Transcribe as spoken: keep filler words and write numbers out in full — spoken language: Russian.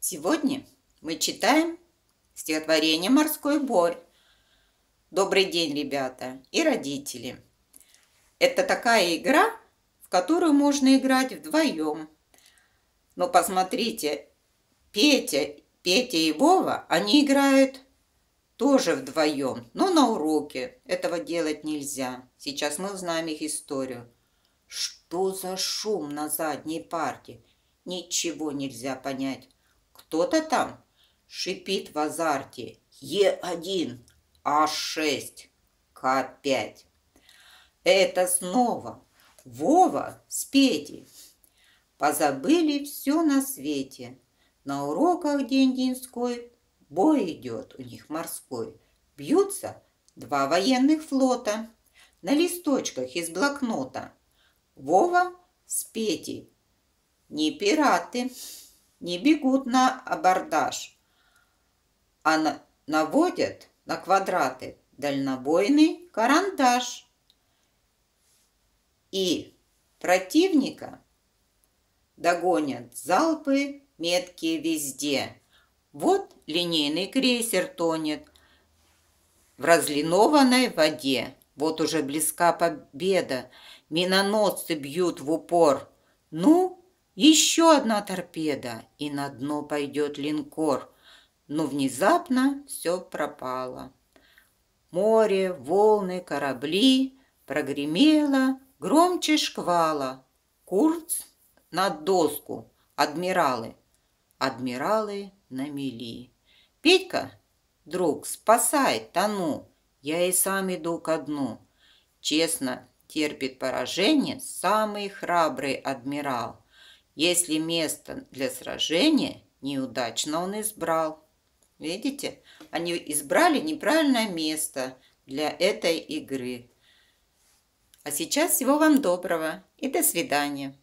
Сегодня мы читаем стихотворение «Морской бой». Добрый день, ребята и родители. Это такая игра, в которую можно играть вдвоем. Но посмотрите, Петя, Петя и Вова, они играют тоже вдвоем, но на уроке. Этого делать нельзя. Сейчас мы узнаем их историю. Что за шум на задней парте? Ничего нельзя понять. Кто-то там шипит в азарте. Е один, А шесть, К пять. Это снова Вова с Петей. Позабыли все на свете. На уроках день-деньской бой идет у них морской. Бьются два военных флота на листочках из блокнота. Вова с Петей не пираты, не бегут на абордаж, а на, наводят на квадраты дальнобойный карандаш. И противника догонят залпы меткие везде. Вот линейный крейсер тонет в разлинованной воде. Вот уже близка победа, миноносцы бьют в упор. Ну, еще одна торпеда, и на дно пойдет линкор. Но внезапно все пропало. Море, волны, корабли, прогремело громче шквала. Курс на доску, адмиралы, адмиралы на мели. Петька, друг, спасай, тону, я и сам иду ко дну. Честно терпит поражение самый храбрый адмирал. Если место для сражения неудачно он избрал. Видите, они избрали неправильное место для этой игры. А сейчас всего вам доброго и до свидания.